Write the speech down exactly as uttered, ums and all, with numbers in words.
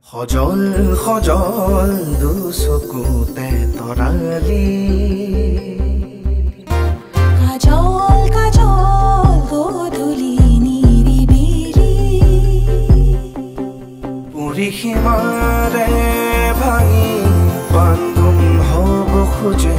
সজল সজল দুচকুতে তৰালি কাজল কাজল গধূলি নিৰিবিলি পুৰি সীমাৰে ভাঙি বান্ধোন হ'ব খোজে